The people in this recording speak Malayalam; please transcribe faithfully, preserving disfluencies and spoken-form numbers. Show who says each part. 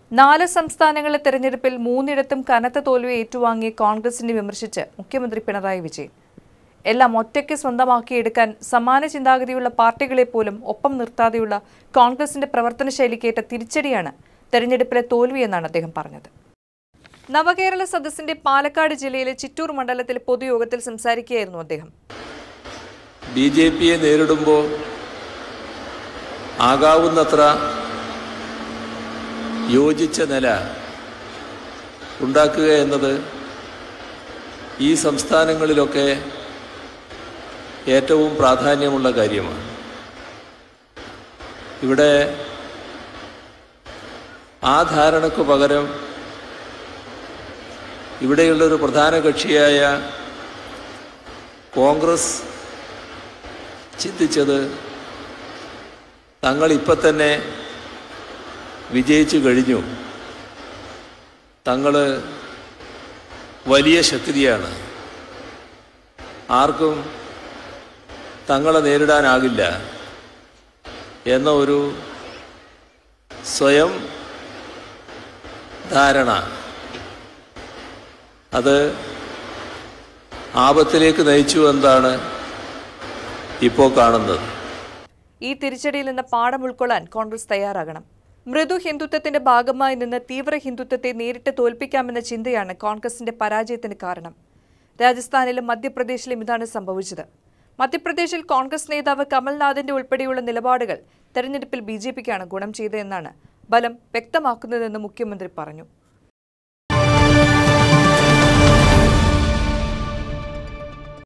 Speaker 1: നാല് സംസ്ഥാനങ്ങളിലെ തെരഞ്ഞെടുപ്പിൽ മൂന്നിടത്തും കനത്ത തോൽവി ഏറ്റുവാങ്ങിയ കോൺഗ്രസിനെ വിമർശിച്ച് മുഖ്യമന്ത്രി പിണറായി വിജയൻ. എല്ലാം ഒറ്റയ്ക്ക് സ്വന്തമാക്കിയെടുക്കാൻ സമാന ചിന്താഗതിയുള്ള പാർട്ടികളെ പോലും ഒപ്പം നിർത്താതെയുള്ള കോൺഗ്രസിന്റെ പ്രവർത്തന ശൈലിക്കേറ്റ തിരിച്ചടിയാണ് തെരഞ്ഞെടുപ്പിലെ തോൽവിയെന്നാണ് അദ്ദേഹം പറഞ്ഞത്. നവകേരള സദസ്സിന്റെ പാലക്കാട് ജില്ലയിലെ ചിറ്റൂർ മണ്ഡലത്തിലെ പൊതുയോഗത്തിൽ സംസാരിക്കുകയായിരുന്നു അദ്ദേഹം.
Speaker 2: ബി ജെ പിയെ നേരിടുമ്പോൾ ആകാവുന്നത്ര യോജിച്ച നില ഉണ്ടാക്കുക എന്നത് ഈ സംസ്ഥാനങ്ങളിലൊക്കെ ഏറ്റവും പ്രാധാന്യമുള്ള കാര്യമാണ്. ഇവിടെ ആ ധാരണയ്ക്ക് പകരം ഇവിടെയുള്ളൊരു പ്രധാന കക്ഷിയായ കോൺഗ്രസ് ചിന്തിച്ചത് തങ്ങളിപ്പം തന്നെ വിജയിച്ചു കഴിഞ്ഞു, തങ്ങൾ വലിയ ശക്തിയാണ്, ആർക്കും തങ്ങളെ നേരിടാനാകില്ല എന്ന ഒരു സ്വയം ധാരണ അത് ആപത്തിലേക്ക് നയിച്ചു എന്നാണ് ഇപ്പോൾ കാണുന്നത്.
Speaker 1: ഈ തിരിച്ചടിയിൽ നിന്ന് പാഠം ഉൾക്കൊള്ളാൻ കോൺഗ്രസ് തയ്യാറാകണം. മൃദു ഹിന്ദുത്വത്തിന്റെ ഭാഗമായി നിന്ന് തീവ്ര ഹിന്ദുത്വത്തെ നേരിട്ട് തോൽപ്പിക്കാമെന്ന ചിന്തയാണ് കോൺഗ്രസിന്റെ പരാജയത്തിന് കാരണം. രാജസ്ഥാനിലും മധ്യപ്രദേശിലും ഇതാണ് സംഭവിച്ചത്. മധ്യപ്രദേശിൽ കോൺഗ്രസ് നേതാവ് കമൽനാഥിന്റെ ഉൾപ്പെടെയുള്ള നിലപാടുകൾ തെരഞ്ഞെടുപ്പിൽ ബി ജെ പിക്കാണ് ഗുണം ചെയ്തതെന്നാണ് ഫലം വ്യക്തമാക്കുന്നതെന്ന് മുഖ്യമന്ത്രി പറഞ്ഞു.